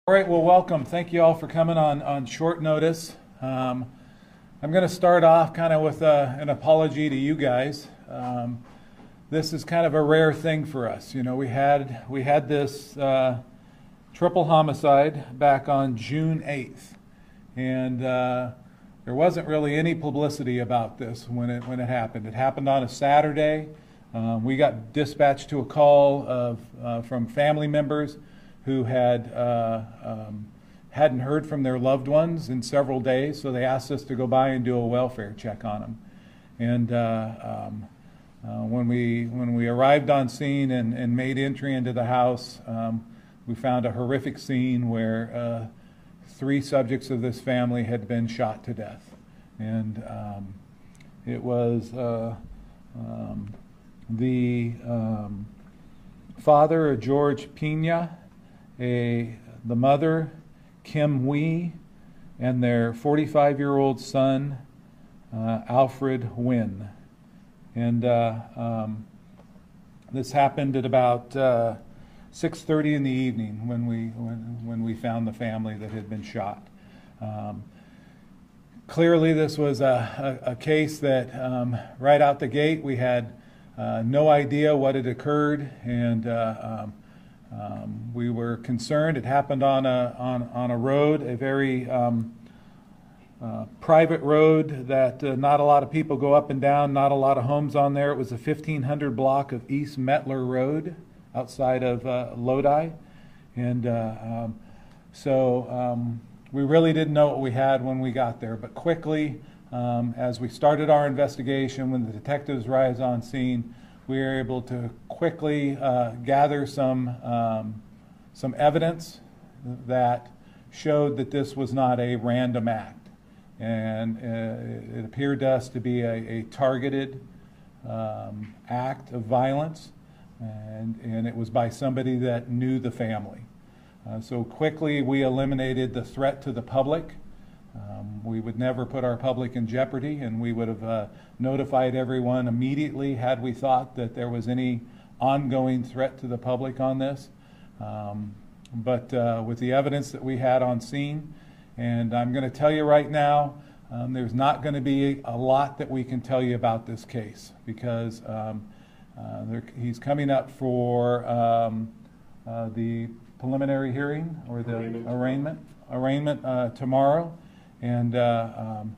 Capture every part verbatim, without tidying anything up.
All right, well, welcome. Thank you all for coming on, on short notice. Um, I'm going to start off kind of with a, an apology to you guys. Um, this is kind of a rare thing for us. You know, we had, we had this uh, triple homicide back on June eighth, and uh, there wasn't really any publicity about this when it, when it happened. It happened on a Saturday. Um, we got dispatched to a call of, uh, from family members who had uh, um, hadn't heard from their loved ones in several days, so they asked us to go by and do a welfare check on them. And uh, um, uh, when we when we arrived on scene and, and made entry into the house, um, we found a horrific scene where uh, three subjects of this family had been shot to death, and um, it was uh, um, the um, father, George Pena, A, the mother, Kim Wee, and their forty-five-year-old son, uh, Alfred Wynn. And uh, um, this happened at about uh, six thirty in the evening when we, when, when we found the family that had been shot. Um, clearly this was a, a, a case that um, right out the gate we had uh, no idea what had occurred, and uh, um, Um, we were concerned. It happened on a on on a road, a very um, uh, private road that uh, not a lot of people go up and down. Not a lot of homes on there. It was a fifteen hundred block of East Mettler Road outside of uh, Lodi, and uh, um, so um, we really didn't know what we had when we got there. But quickly, um, as we started our investigation, when the detectives arrived on scene, we were able to quickly uh, gather some um, some evidence that showed that this was not a random act, and uh, it appeared to us to be a, a targeted um, act of violence, and and it was by somebody that knew the family. Uh, so quickly we eliminated the threat to the public. Um, we would never put our public in jeopardy, and we would have uh, notified everyone immediately had we thought that there was any ongoing threat to the public on this. Um, but uh, with the evidence that we had on scene, and I'm going to tell you right now, um, there's not going to be a lot that we can tell you about this case, because um, uh, there, he's coming up for um, uh, the preliminary hearing, or the arraignment, arraignment, arraignment uh, tomorrow. And, uh, um,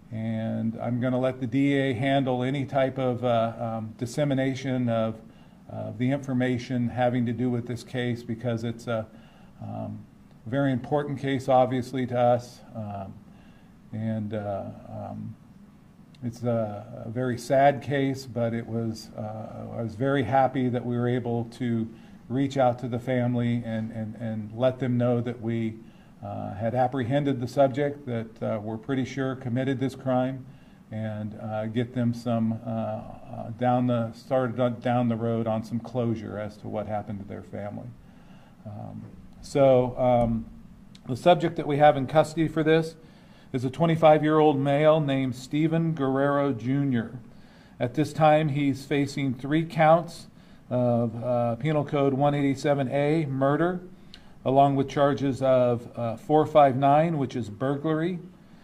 and I'm going to let the D A handle any type of uh, um, dissemination of uh, the information having to do with this case, because it's a um, very important case, obviously, to us. Um, and uh, um, it's a, a very sad case, but it was, uh, I was very happy that we were able to reach out to the family and, and, and let them know that we Uh, had apprehended the subject that uh, we're pretty sure committed this crime, and uh, get them some uh, uh, down the started on, down the road on some closure as to what happened to their family. Um, so um, the subject that we have in custody for this is a twenty-five-year-old male named Stephen Guerrero Junior At this time, he's facing three counts of uh, Penal Code one eighty-seven A, murder, along with charges of uh, four fifty-nine, which is burglary,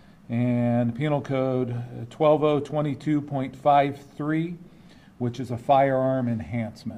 and Penal Code twelve oh twenty-two point five three, which is a firearm enhancement.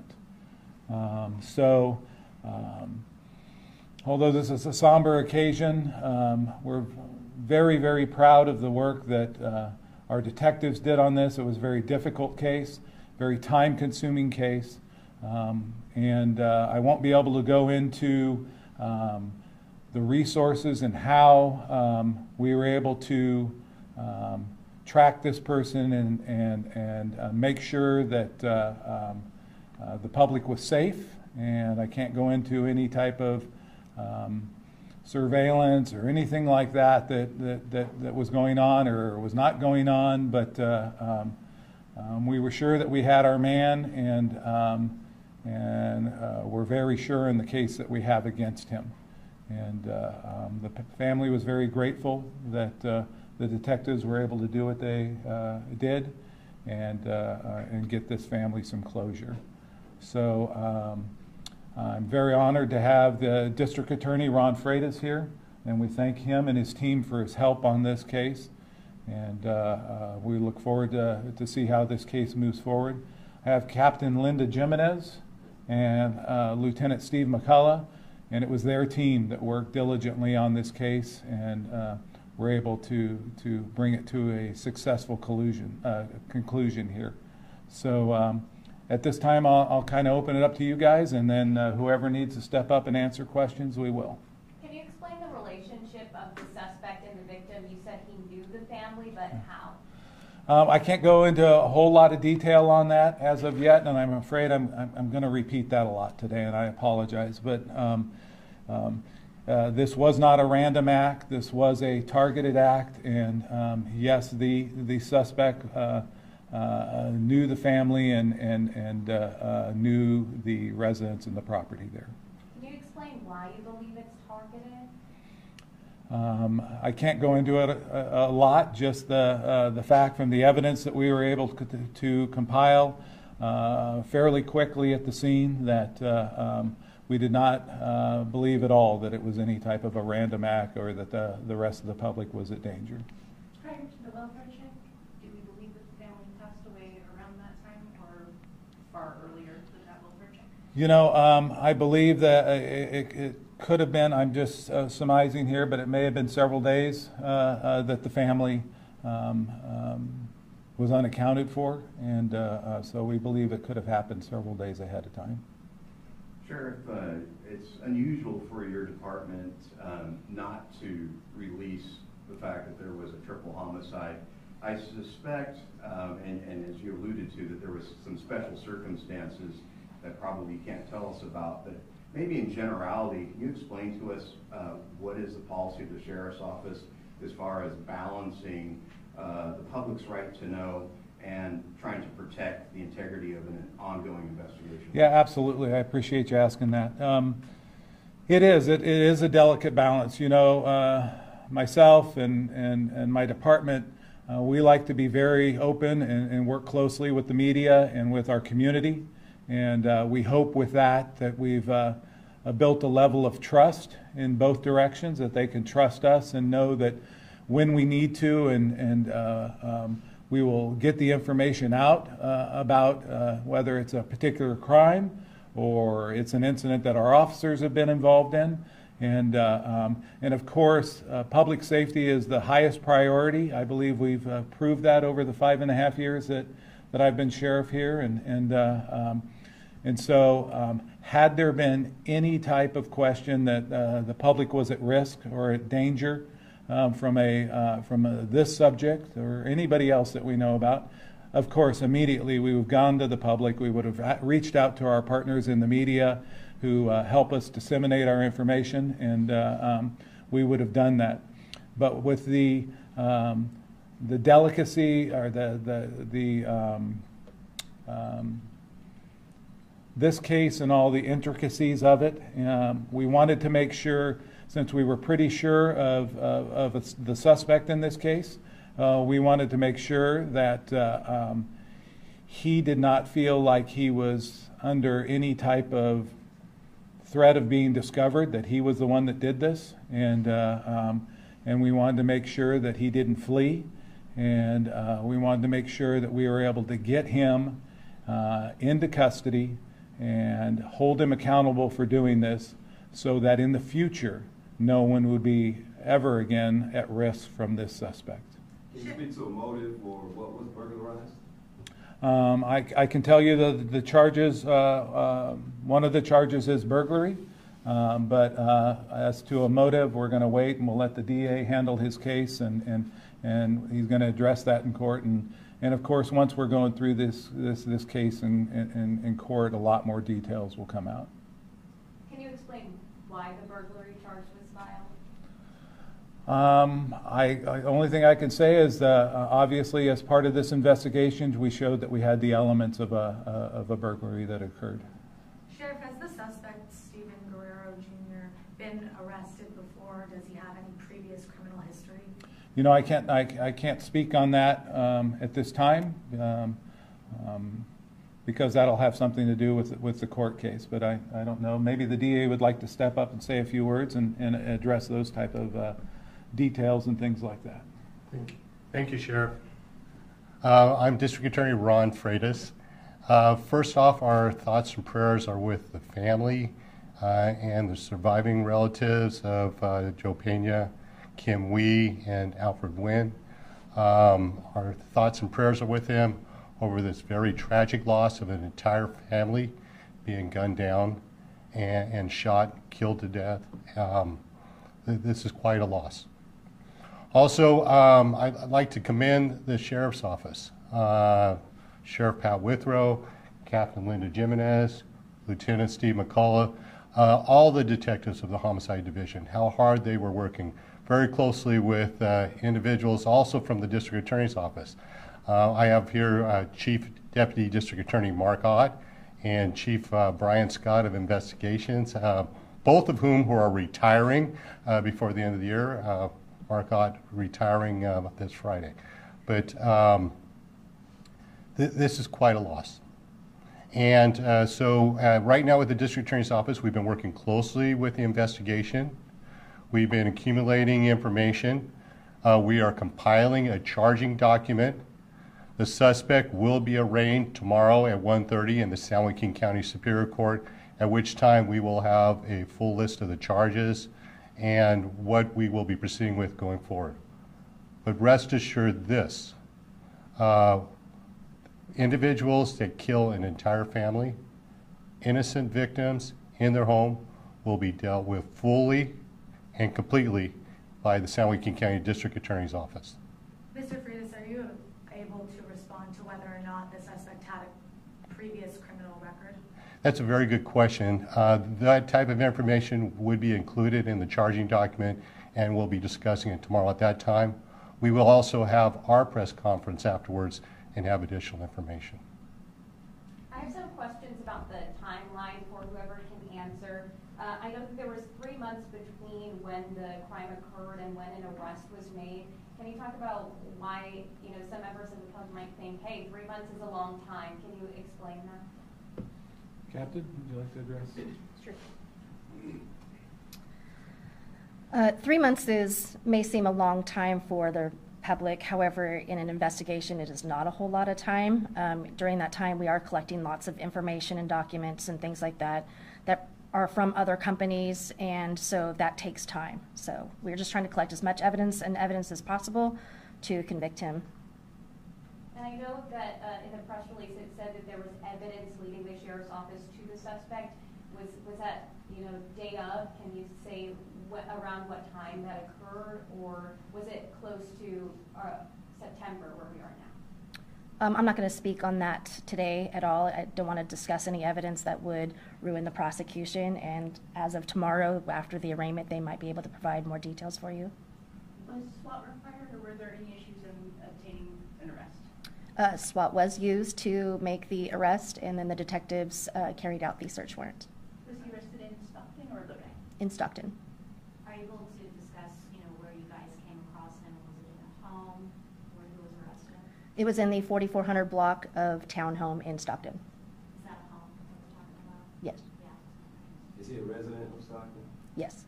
Um, so, um, although this is a somber occasion, um, we're very, very proud of the work that uh, our detectives did on this. It was a very difficult case, very time-consuming case, um, and uh, I won't be able to go into Um, the resources and how um, we were able to um, track this person and, and, and uh, make sure that uh, um, uh, the public was safe. And I can't go into any type of um, surveillance or anything like that that, that, that that was going on or was not going on, but uh, um, um, we were sure that we had our man, and um, and uh, we're very sure in the case that we have against him. And uh, um, the family was very grateful that uh, the detectives were able to do what they uh, did, and uh, uh, and get this family some closure. So um, I'm very honored to have the District Attorney Ron Freitas here, and we thank him and his team for his help on this case. And uh, uh, we look forward to, to see how this case moves forward. I have Captain Linda Jimenez and uh, Lieutenant Steve McCullough, and it was their team that worked diligently on this case, and uh, were able to, to bring it to a successful collusion, uh, conclusion here. So um, at this time, I'll, I'll kind of open it up to you guys, and then uh, whoever needs to step up and answer questions, we will. Can you explain the relationship of the suspect and the victim? You said he knew the family, but how? Um, I can't go into a whole lot of detail on that as of yet, and I'm afraid I'm, I'm, I'm going to repeat that a lot today, and I apologize. But um, um, uh, this was not a random act. This was a targeted act, and um, yes, the, the suspect uh, uh, knew the family and, and, and uh, uh, knew the residents and the property there. Can you explain why you believe it's targeted? Um, I can't go into it a, a lot, just the, uh, the fact from the evidence that we were able to, to compile uh, fairly quickly at the scene that uh, um, we did not uh, believe at all that it was any type of a random act or that the, the rest of the public was at danger. Prior to the welfare check, do we believe that the family passed away around that time or far earlier than that welfare check? You know, um, I believe that it, it, it could have been, I'm just uh, surmising here, but it may have been several days uh, uh, that the family um, um, was unaccounted for, and uh, uh, so we believe it could have happened several days ahead of time. Sheriff, uh, it's unusual for your department um, not to release the fact that there was a triple homicide. I suspect, um, and, and as you alluded to, that there was some special circumstances that probably you can't tell us about, but maybe in generality, can you explain to us uh, what is the policy of the Sheriff's Office as far as balancing uh, the public's right to know and trying to protect the integrity of an ongoing investigation? Yeah, absolutely. I appreciate you asking that. Um, it is. It, it is a delicate balance. You know, uh, myself and, and, and my department, uh, we like to be very open and, and work closely with the media and with our community. And uh, we hope with that that we've uh, uh, built a level of trust in both directions, that they can trust us and know that when we need to, and, and uh, um, we will get the information out uh, about uh, whether it's a particular crime or it's an incident that our officers have been involved in. And, uh, um, and of course, uh, public safety is the highest priority. I believe we've uh, proved that over the five and a half years that, that I've been sheriff here. And, and uh, um, And so um, had there been any type of question that uh, the public was at risk or at danger um, from, a, uh, from a, this subject or anybody else that we know about, of course, immediately we would have gone to the public. We would have reached out to our partners in the media who uh, help us disseminate our information, and uh, um, we would have done that. But with the, um, the delicacy or the, the, the um, um, this case and all the intricacies of it, um, we wanted to make sure, since we were pretty sure of, of, of the suspect in this case, uh, we wanted to make sure that uh, um, he did not feel like he was under any type of threat of being discovered, that he was the one that did this, and, uh, um, and we wanted to make sure that he didn't flee, and uh, we wanted to make sure that we were able to get him uh, into custody and hold him accountable for doing this, so that in the future no one would be ever again at risk from this suspect. Can you speak to a motive or what was burglarized? Um, I, I can tell you the, the charges, uh, uh, one of the charges is burglary, um, but uh, as to a motive, we're going to wait and we'll let the D A handle his case, and, and, and he's going to address that in court. And, and of course, once we're going through this, this, this case in, in, in court, a lot more details will come out. Can you explain why the burglary charge was filed? Um, I, I, only thing I can say is that uh, obviously as part of this investigation, we showed that we had the elements of a, uh, of a burglary that occurred. Sheriff, has the suspect, Stephen Guerrero Junior, been arrested before? Does he have any previous criminal history? You know, I can't, I, I can't speak on that um, at this time. Um, um, because that'll have something to do with with the court case. But I, I don't know. Maybe the D A would like to step up and say a few words and, and address those type of uh, details and things like that. Thank you, Thank you Sheriff. Uh, I'm District Attorney Ron Freitas. Uh, first off, our thoughts and prayers are with the family uh, and the surviving relatives of uh, Joe Pena, Kim Wee, and Alfred Nguyen. Um, our thoughts and prayers are with him over this very tragic loss of an entire family being gunned down and, and shot, killed to death. Um, th this is quite a loss. Also, um, I'd, I'd like to commend the Sheriff's Office. Uh, Sheriff Pat Withrow, Captain Linda Jimenez, Lieutenant Steve McCullough, uh, all the detectives of the Homicide Division, how hard they were working very closely with uh, individuals also from the District Attorney's Office. Uh, I have here uh, Chief Deputy District Attorney Mark Ott and Chief uh, Brian Scott of Investigations, uh, both of whom who are retiring uh, before the end of the year. Uh, Mark Ott retiring uh, this Friday. But um, th this is quite a loss. And uh, so uh, right now with the District Attorney's Office, we've been working closely with the investigation. We've been accumulating information. Uh, we are compiling a charging document. The suspect will be arraigned tomorrow at one thirty in the San Joaquin County Superior Court, at which time we will have a full list of the charges and what we will be proceeding with going forward. But rest assured this, uh, individuals that kill an entire family, innocent victims in their home, will be dealt with fully and completely by the San Joaquin County District Attorney's Office. Mister Freitas, are you able to respond to whether or not the suspect had a previous criminal record? That's a very good question. Uh, that type of information would be included in the charging document, and we'll be discussing it tomorrow at that time. We will also have our press conference afterwards and have additional information. I have some questions about the timeline for whoever can answer. Uh, I know that there was three months between when the crime occurred and when an arrest was made. Can you talk about why, you know, some members of the public might think, hey, three months is a long time. Can you explain that? Captain, would you like to address? Sure. Uh, three months is may seem a long time for the public. However, in an investigation, it is not a whole lot of time. Um, during that time, we are collecting lots of information and documents and things like that that are from other companies, and so that takes time. So we're just trying to collect as much evidence and evidence as possible to convict him. And I know that uh, in the press release it said that there was evidence leading the sheriff's office to the suspect. Was was that, you know, day of? Can you say what, around what time that occurred, or was it close to uh, September where we are now? Um, I'm not going to speak on that today at all. I don't want to discuss any evidence that would ruin the prosecution. And as of tomorrow, after the arraignment, they might be able to provide more details for you. Was SWAT required, or were there any issues in obtaining an arrest? Uh, SWAT was used to make the arrest, and then the detectives uh, carried out the search warrant. Was he arrested in Stockton or Lodi? In Stockton. Are you able to discuss, you know, where you guys came across him? Was it in a home where he was arrested? It was in the forty-four hundred block of Townhome in Stockton. Is that a home that we're talking about? Yes. Yeah. Is he a resident of Stockton? Yes.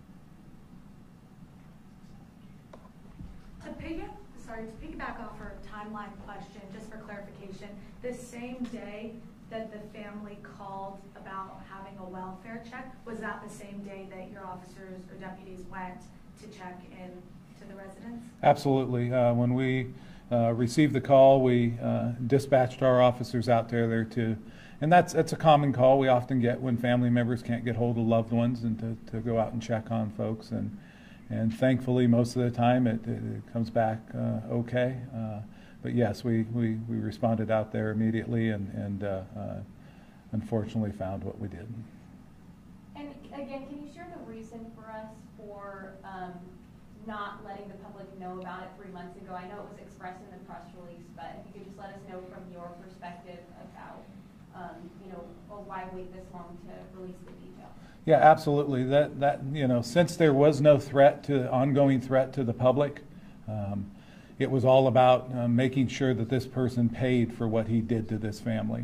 To piggyback, sorry, to piggyback off her timeline question, just for clarification, the same day that the family called about having a welfare check, was that the same day that your officers or deputies went to check in to the residence? Absolutely. Uh, when we uh, received the call, we uh, dispatched our officers out there there to, and that's that's a common call we often get when family members can't get hold of loved ones, and to, to go out and check on folks. And and thankfully, most of the time it, it, it comes back uh, okay. Uh, but yes, we, we, we responded out there immediately, and, and uh, uh, unfortunately found what we did. And again, can you share the reason for us for um, not letting the public know about it three months ago? I know it was expressed in the press release, but if you could just let us know from your perspective about, um, you know, or why wait this long to release the details? Yeah, absolutely. That that you know, since there was no threat to ongoing threat to the public, um, it was all about uh, making sure that this person paid for what he did to this family.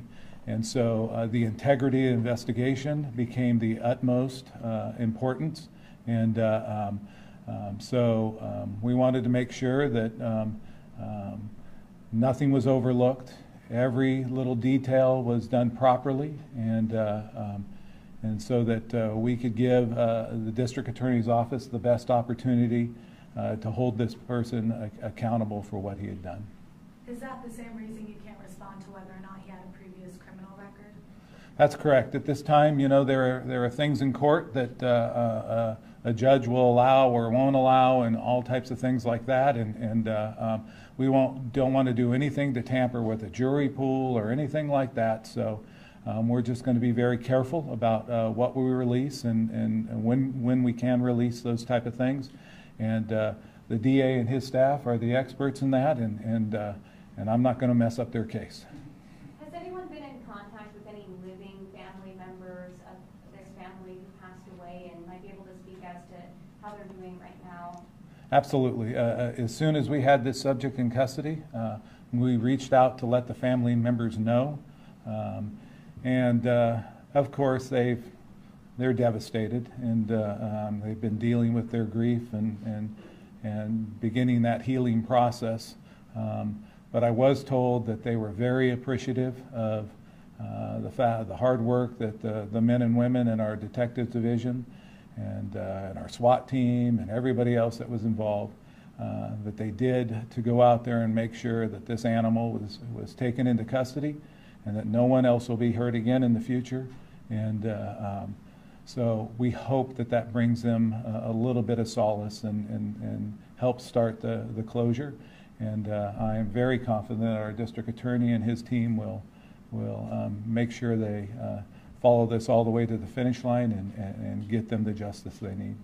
and so uh, the integrity of the investigation became the utmost uh, importance. And uh, um, um, so um, we wanted to make sure that um, um, nothing was overlooked. Every little detail was done properly, and uh, um, and so that uh, we could give uh, the district attorney's office the best opportunity uh, to hold this person uh, accountable for what he had done. Is that the same reason you can't respond to whether or not he had a previous criminal record? That's correct. At this time, you know, there are, there are things in court that uh, uh, a judge will allow or won't allow, and all types of things like that. And, and uh, um, we won't, don't want to do anything to tamper with a jury pool or anything like that. So um, we're just going to be very careful about uh, what we release and, and, and when, when we can release those type of things. And uh, the D A and his staff are the experts in that, and, and, uh, and I'm not going to mess up their case. Has anyone been in contact with any living family members of this family who passed away and might be able to speak as to how they're doing right now? Absolutely. Uh, uh, as soon as we had this subject in custody, uh, we reached out to let the family members know. Um, and uh, of course, they've, they're devastated, and uh, um, they've been dealing with their grief and, and, and beginning that healing process. Um, but I was told that they were very appreciative of uh, the, fa the hard work that the, the men and women in our detectives division and, uh, and our SWAT team and everybody else that was involved, uh, that they did to go out there and make sure that this animal was, was taken into custody and that no one else will be hurt again in the future. And uh, um, so we hope that that brings them a, a little bit of solace and, and, and helps start the, the closure. And uh, I am very confident that our district attorney and his team will, will um, make sure they uh, follow this all the way to the finish line and, and, and get them the justice they need.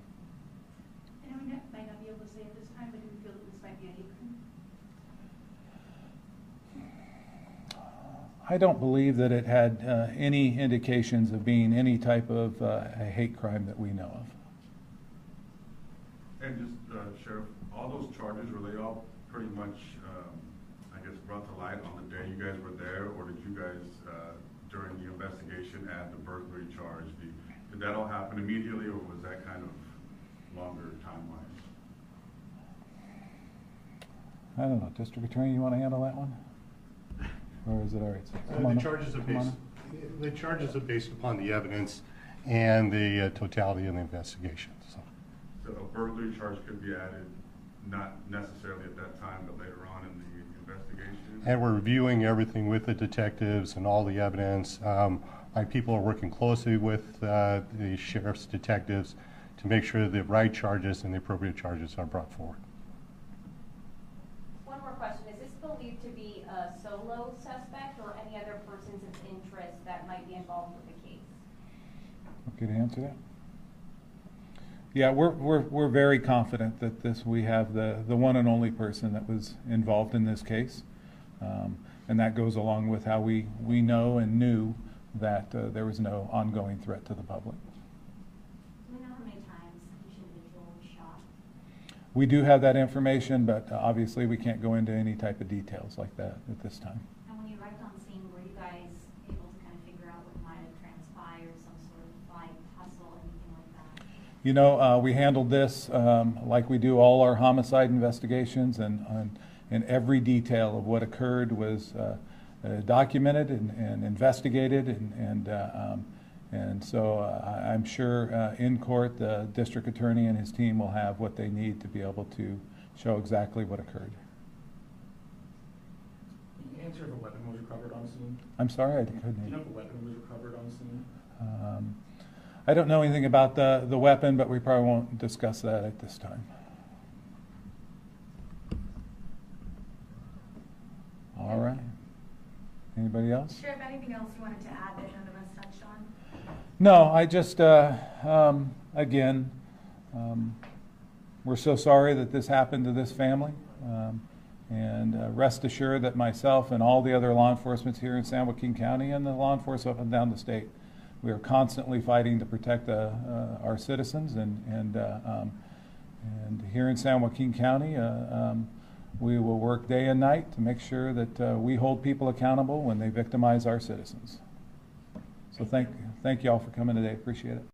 And we might not be able to say at this time, but do you feel that this might be a hate crime? I don't believe that it had uh, any indications of being any type of uh, a hate crime that we know of. And just, uh, Sheriff, all those charges, were they all pretty much, um, I guess, brought to light on the day you guys were there, or did you guys, uh, during the investigation, add the burglary charge? Did, did that all happen immediately, or was that kind of longer time-wise? I don't know. District Attorney, you want to handle that one? Or is it all right? Come Uh, on the up. charges are Come based, on the charges are based upon the evidence and the uh, totality of the investigation. So. So a burglary charge could be added, not necessarily at that time, but later on in the investigation? And we're reviewing everything with the detectives and all the evidence. Um, my people are working closely with uh, the sheriff's detectives to make sure the right charges and the appropriate charges are brought forward. One more question. Is this believed to be a solo suspect or any other persons of interest that might be involved with the case? Okay to answer that? Yeah, we're, we're, we're very confident that this, we have the, the one and only person that was involved in this case. Um, and that goes along with how we, we know and knew that uh, there was no ongoing threat to the public. Do we know how many times each individual was shot? We do have that information, but uh, obviously we can't go into any type of details like that at this time. And when you arrived on scene, were you guys able to kind of figure out what might have transpired, some sort of fight, tussle, anything like that? You know, uh, we handled this um, like we do all our homicide investigations, and, and, and every detail of what occurred was uh, uh, documented and, and investigated, and, and, uh, um, and so uh, I'm sure uh, in court the district attorney and his team will have what they need to be able to show exactly what occurred. Can you answer if a weapon was recovered on scene? I'm sorry, I couldn't Do you hear know if a weapon was recovered on scene? Um, I don't know anything about the, the weapon, but we probably won't discuss that at this time. All right. Anybody else? Sheriff, anything else you wanted to add that none of us touched on? No, I just, uh, um, again, um, we're so sorry that this happened to this family. Um, and uh, rest assured that myself and all the other law enforcement here in San Joaquin County and the law enforcement up and down the state, we are constantly fighting to protect uh, uh, our citizens, and and uh, um, and here in San Joaquin County, uh, um, we will work day and night to make sure that uh, we hold people accountable when they victimize our citizens. So thank, thank you all for coming today. Appreciate it.